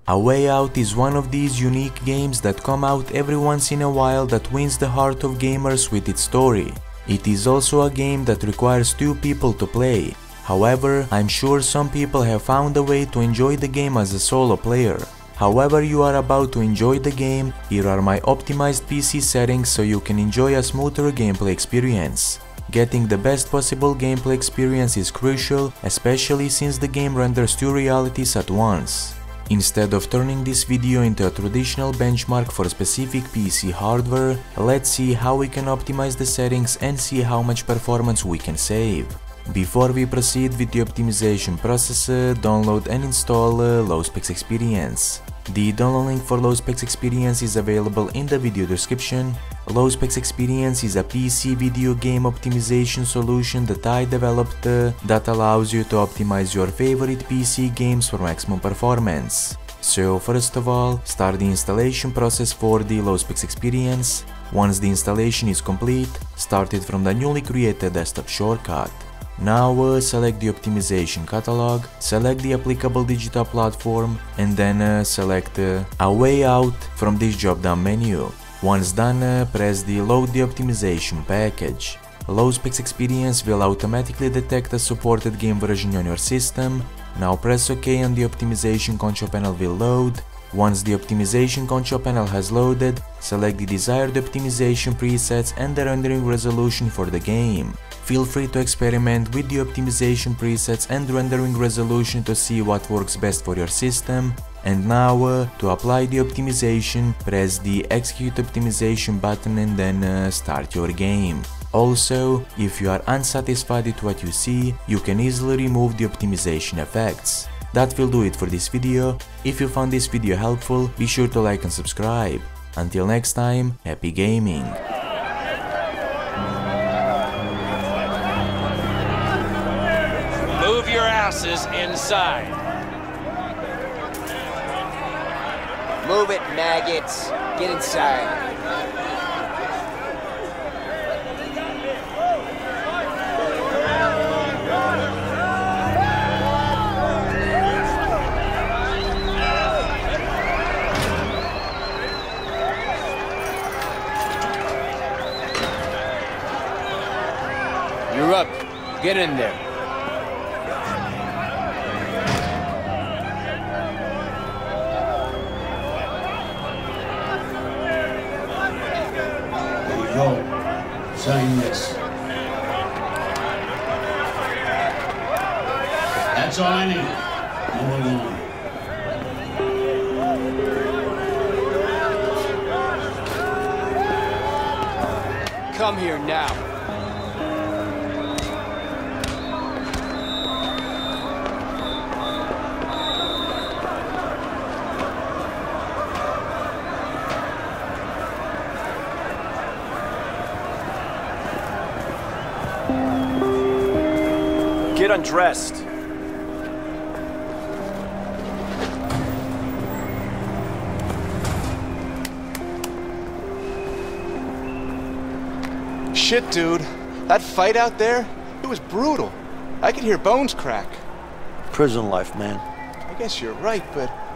A Way Out is one of these unique games that come out every once in a while that wins the heart of gamers with its story. It is also a game that requires 2 people to play. However, I'm sure some people have found a way to enjoy the game as a solo player. However you are about to enjoy the game, here are my optimized PC settings so you can enjoy a smoother gameplay experience. Getting the best possible gameplay experience is crucial, especially since the game renders 2 realities at once. Instead of turning this video into a traditional benchmark for specific PC hardware, let's see how we can optimize the settings and see how much performance we can save. Before we proceed with the optimization process, download and install Low-Specs Experience. The download link for Low-Specs Experience is available in the video description. Low-Specs Experience is a PC video game optimization solution that I developed that allows you to optimize your favorite PC games for maximum performance. So first of all, start the installation process for the Low-Specs Experience. Once the installation is complete, start it from the newly created desktop shortcut. Now select the optimization catalog, select the applicable digital platform, and then select A Way Out from this drop-down menu. Once done, press the Load the optimization package. Low-Specs Experience will automatically detect a supported game version on your system. Now press OK and the optimization control panel will load. Once the optimization control panel has loaded, select the desired optimization presets and the rendering resolution for the game. Feel free to experiment with the optimization presets and rendering resolution to see what works best for your system. And now, to apply the optimization, press the Execute Optimization button and then start your game. Also, if you are unsatisfied with what you see, you can easily remove the optimization effects. That will do it for this video. If you found this video helpful, be sure to like and subscribe. Until next time, happy gaming! Move your asses inside. Move it, maggots. Get inside. You're up. Get in there. Go. Sign this. That's all I need. Move along. Come here now. Get undressed. Shit, dude. That fight out there, it was brutal. I could hear bones crack. Prison life, man. I guess you're right, but